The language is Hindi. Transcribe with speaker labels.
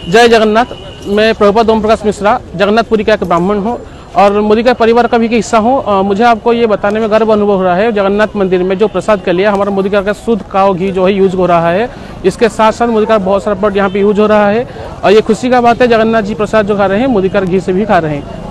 Speaker 1: जय जगन्नाथ। मैं प्रभुपाद ओम प्रकाश मिश्रा जगन्नाथपुरी का एक ब्राह्मण हूँ और मोदी का परिवार का भी हिस्सा हूँ। मुझे आपको ये बताने में गर्व अनुभव हो रहा है, जगन्नाथ मंदिर में जो प्रसाद के लिए हमारा मोदी का शुद्ध काव घी जो है यूज हो रहा है। इसके साथ साथ मोदी का बहुत सारा प्रोडक्ट यहाँ पे यूज हो रहा है और ये खुशी का बात है, जगन्नाथ जी प्रसाद जो खा रहे हैं मोदी का घी से भी खा रहे हैं।